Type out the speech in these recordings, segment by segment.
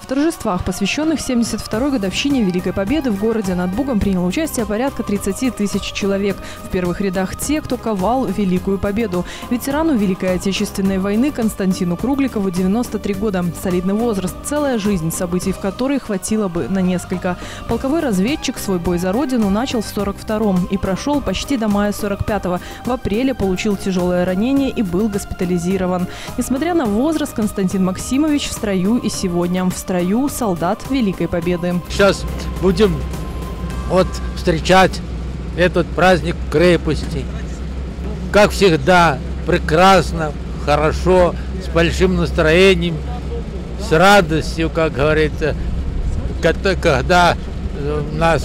торжествах, посвященных 72-й годовщине Великой Победы, в городе над Бугом приняло участие порядка 30 тысяч человек. В первых рядах те, кто ковал Великую Победу. Ветерану Великой Отечественной войны Константину Кругликову 93 года. Солидный возраст, целая жизнь, событий в которой хватило бы на несколько. Полковой разведчик свой бой за родину начал в 42-м и прошел почти до мая 45-го. В апреле получил тяжелое ранение и был госпитализирован. Несмотря на возраст, Константин Максимович в строю и сегодня. В строю солдат Великой Победы. Сейчас будем встречать этот праздник крепости. Как всегда, прекрасно, хорошо, с большим настроением, с радостью, как говорится, когда у нас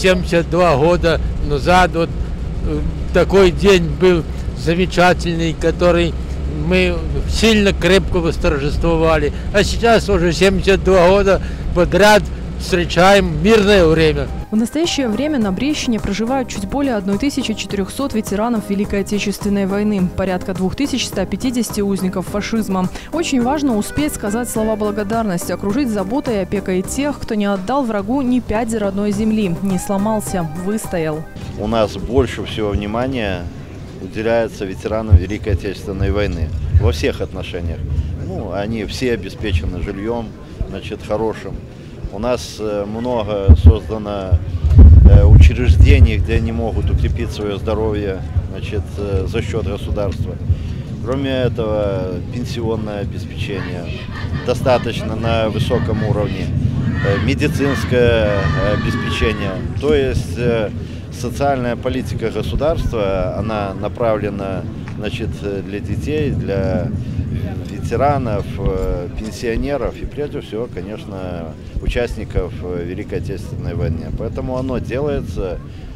72 года назад такой день был замечательный, который мы сильно крепко восторжествовали. А сейчас уже 72 года подряд встречаем мирное время. В настоящее время на Брещине проживают чуть более 1400 ветеранов Великой Отечественной войны, порядка 2150 узников фашизма. Очень важно успеть сказать слова благодарности, окружить заботой и опекой тех, кто не отдал врагу ни пяди родной земли, не сломался, выстоял. У нас больше всего внимания уделяется ветеранам Великой Отечественной войны во всех отношениях. Они все обеспечены жильем, хорошим. У нас много создано учреждений, где они могут укрепить свое здоровье, за счет государства. Кроме этого, пенсионное обеспечение достаточно на высоком уровне, медицинское обеспечение. То есть социальная политика государства, она направлена для детей, для ветеранов, пенсионеров и прежде всего, конечно, участников Великой Отечественной войны. Поэтому оно делается,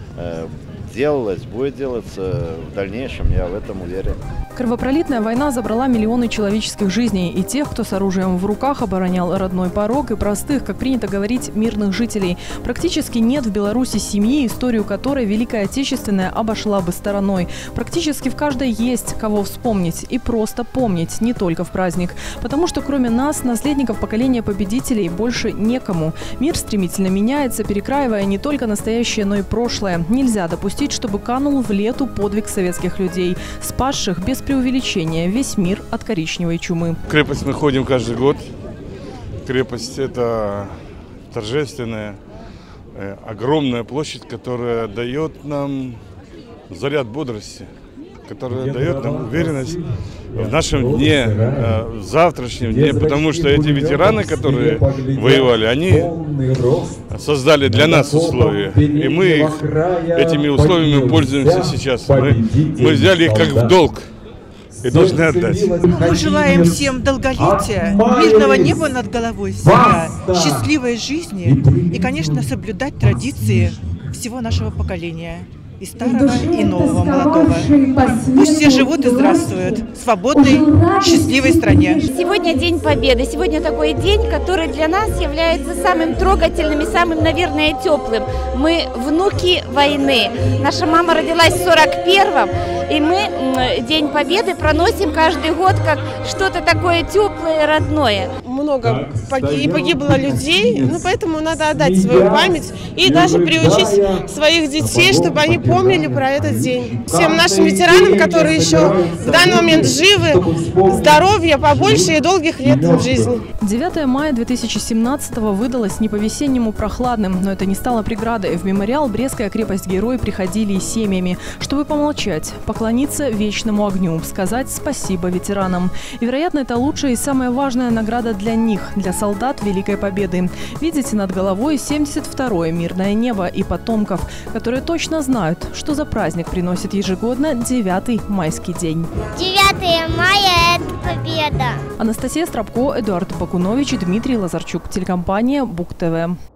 делалось, будет делаться в дальнейшем, я в этом уверен. Кровопролитная война забрала миллионы человеческих жизней и тех, кто с оружием в руках оборонял родной порог, и простых, как принято говорить, мирных жителей. Практически нет в Беларуси семьи, историю которой Великая Отечественная обошла бы стороной. Практически в каждой есть кого вспомнить и просто помнить, не только в праздник. Потому что кроме нас, наследников поколения победителей, больше некому. Мир стремительно меняется, перекраивая не только настоящее, но и прошлое. Нельзя допустить, чтобы канул в лету подвиг советских людей, спасших без преувеличения весь мир от коричневой чумы. В крепость мы ходим каждый год. Крепость – это торжественная, огромная площадь, которая дает нам заряд бодрости, которая дает нам уверенность в нашем дне, в завтрашнем дне, потому что эти ветераны, которые воевали, они создали для нас условия, и мы этими условиями пользуемся сейчас. Мы взяли их как в долг и должны отдать. Мы желаем всем долголетия, мирного неба над головой всегда, счастливой жизни и, конечно, соблюдать традиции всего нашего поколения. И старого, и нового, молодого. Пусть все живут и здравствуют в свободной, счастливой стране. Сегодня День Победы. Сегодня такой день, который для нас является самым трогательным и самым, наверное, теплым. Мы внуки войны. Наша мама родилась в 41-м, и мы День Победы проносим каждый год как что-то такое теплое, родное. Много погибло людей, поэтому надо отдать свою память и даже приучить своих детей, чтобы они помнили про этот день. Всем нашим ветеранам, которые еще в данный момент живы, здоровья побольше и долгих лет в жизни. 9 мая 2017-го выдалось не по-весеннему прохладным, но это не стало преградой. В мемориал Брестская крепость-герой приходили и семьями, чтобы помолчать, поклониться вечному огню, сказать спасибо ветеранам. И, вероятно, это лучшая и самая важная награда для них, для солдат Великой Победы. Видите над головой 72-е мирное небо и потомков, которые точно знают, что за праздник приносит ежегодно 9-й майский день. 9 мая – это победа. Анастасия Страбко, Эдуард Бакунович и Дмитрий Лазарчук. Телекомпания Буг ТВ.